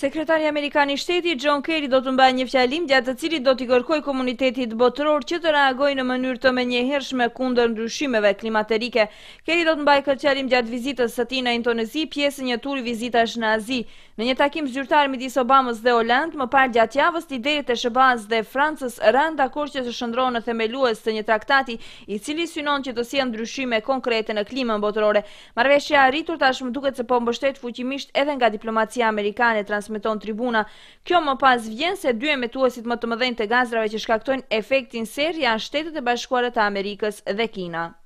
Sekretari Amerikan i Shtetit John Kerry do të mbajë një fjalim gjatë të cilit do t'i kërkojë komunitetit botëror që të reagojë në mënyrë të menjëhershme kundër ndryshimeve klimaterike. Kerry do të mbajë këtë fjalim gjatë vizitës së tij në Indonezi, pjesë një turi vizitash në Azi. Në një takim zyrtar midis Obamës dhe Holand, më parë gjatë javës, liderët e SBA-s dhe Francës rënë dakord që të shndrohen në themelues të një traktati i cili synon që të sjellë ndryshime konkrete në klimën botërore. Marrëveshja e arritur tashmë duket se po mbështet fuqimisht edhe nga diplomacia amerikane, transmeton Tribuna. Kjo më pas vjen se dy emetuesit më të mëdhenj të gazrave që shkaktojnë efektin serë janë Shtetet e Bashkuara të Amerikës dhe Kina.